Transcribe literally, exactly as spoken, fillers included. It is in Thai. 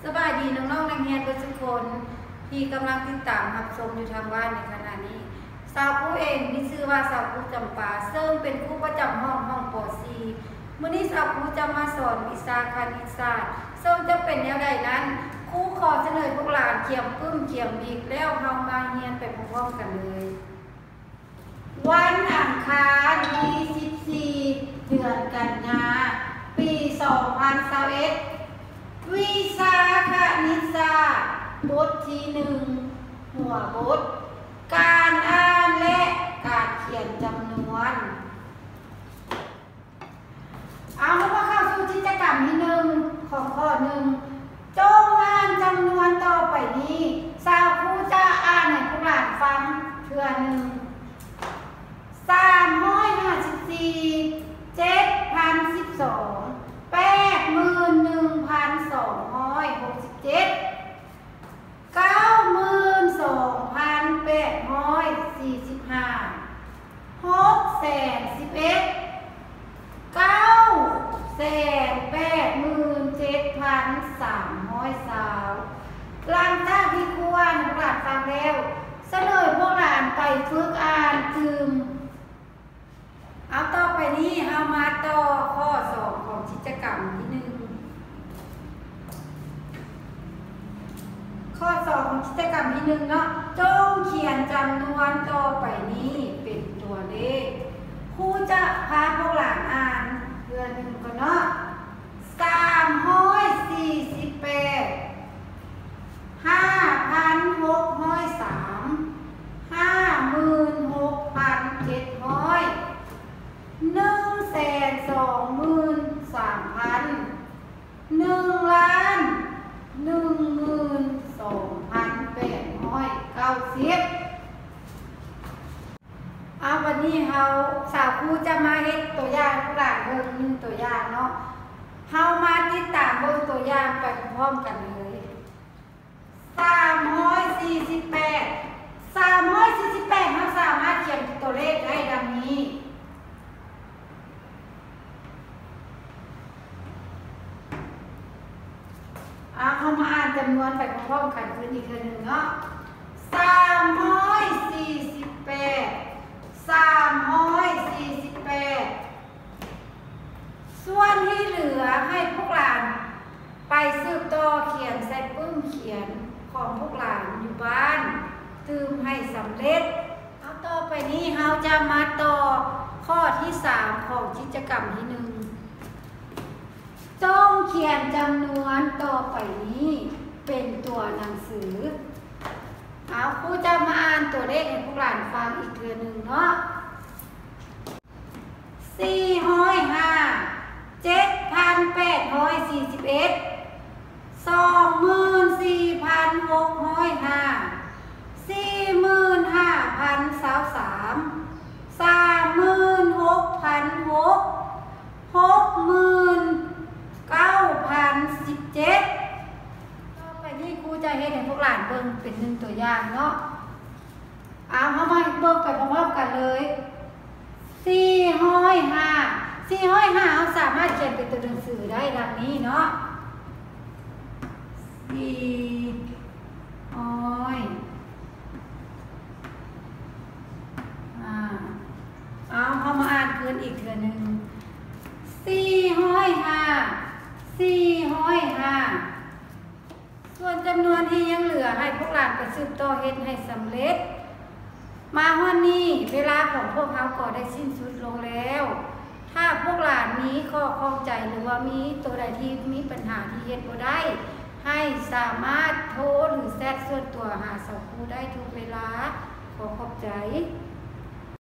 สบายดีน้องๆนักเรียนทุกคนที่กำลังติดตามรับชมอยู่ทางบ้านในขณะนี้สาวผู้เองมีชื่อว่าสาวผู้จำปาซึ่งเป็นครูประจำห้องห้องป .สี่ มื้อนี้สาวผู้จะมาสอนวิชาคณิตศาสตร์ซึ่งจะเป็นแนวใดนั้นครูขอเสนอพวกหลานเขียมปึ้มเขียมบีกแล้วเฮามาเรียนไปพร้อมๆกันเลยวันอังคารที่สิบสี่เดือนกันยาปีสองพันยี่สิบเอ็ดวิชาคณิตศาสตร์บทที่หนึ่งหัวบทการอ่านและการเขียนจำนวนเอามาเข้าสู่กิจกรรมที่หนึ่งของข้อหนึ่งจงอ่านจำนวนต่อไปนี้สาวครูจะอ่านให้พวกหลานฟังเพื่อหนึ่งสามร้อยห้าสิบสี่เจ็ดพันสิบสองแปดหมื่นหนึ่งพันสองร้อยหกสิบเจ็ดเก้าหมื่นสองพันแปดร้อยสี่สิบห้าหกแสนสิบเอ็ดเก้าแสนแปดหมื่นเจ็ดพันสามร้อยสาวหลังจากที่ครูอ่านพวกหลานฟังแล้วเสนอพวกหลานไปฝึกอ่านจืมเอาต่อไปนี้เรามาต่อข้อสองของกิจกรรมที่หนึ่งข้อสองของกิจกรรมที่หนึ่งเนาะจงเขียนจำนวนต่อไปนี้เป็นตัวเลขครูจะพาพวกหลานอ่านเดือนหนึ่งก่อนเนาะสามร้อยสี่สิบแปดห้าพันหกร้อยสามห้าหมื่นหกพันเจ็ดร้อยหนึ่งแสนสองหมื่นสามพันหนึ่งล้านหนึ่งหมื่นสองพันแปดร้อยเก้าสิบเอาวันนี้เราสาวครูจะมาเฮ็ดตัวอย่างพวกหลานเบิ่งหนึ่งตัวอย่างเนาะเรามาติดตามเบิ่งตัวอย่างไปพร้อมกันเลยสามร้อยสี่สิบแปดสามร้อยสี่สิบแปดเราสามารถเขียนตัวเลขได้ดังนี้เอาเข้ามาอ่านจำนวนไปพร้อมๆกันขึ้นอีกทีหนึ่งเนาะสามร้อยสี่สิบแปดสามร้อยสี่สิบแปดส่วนที่เหลือให้พวกหลานไปสืบต่อเขียนใส่ปึ้งเขียนของพวกหลานอยู่บ้านตืมให้สำเร็จเอาต่อไปนี้เราจะมาต่อข้อที่สามของกิจกรรมที่หนึ่งจงเขียนจำนวนต่อไปนี้เป็นตัวหนังสือเอาครูจะมาอ่านตัวเลขให้พวกหลานฟังอีกเทื่อหนึ่งเนาะสี่ร้อยห้าเจ็ดพันแปดร้อยสี่สิบเอ็ดสองหมื่นสี่พันหกร้อยห้าสี่หมื่นห้าพันสาวสามสามหมื่นหกพันหกหกหมื่นเก้าพันสิบเจ็ดต่อไปนี้ครูจะเห็นให้พวกหลานเบิ่งเป็นหนึ่งตัวอย่างเนาะเอาเข้ามาเบิ่งไปพร้อมๆกันเลยสี่ร้อยห้าสี่ร้อยห้าเราสามารถเขียนเป็นตัวหนังสือได้ดังนี้เนาะสี่ร้อยอ่าเอาเข้ามาอ่านคืนอีกเทื่อหนึ่งสี่ร้อยห้าสี่ร้อยห้าส่วนจำนวนที่ยังเหลือให้พวกหลานไปสืบต่อเฮ็ดให้สำเร็จมาวันนี้เวลาของพวกเขาก็ได้สิ้นสุดลงแล้วถ้าพวกหลานมีข้อข้องใจหรือว่ามีตัวใดที่มีปัญหาที่เฮ็ดบ่ได้ให้สามารถโทรหรือแชทส่วนตัวหาสาวครูได้ทุกเวลาขอขอบใจ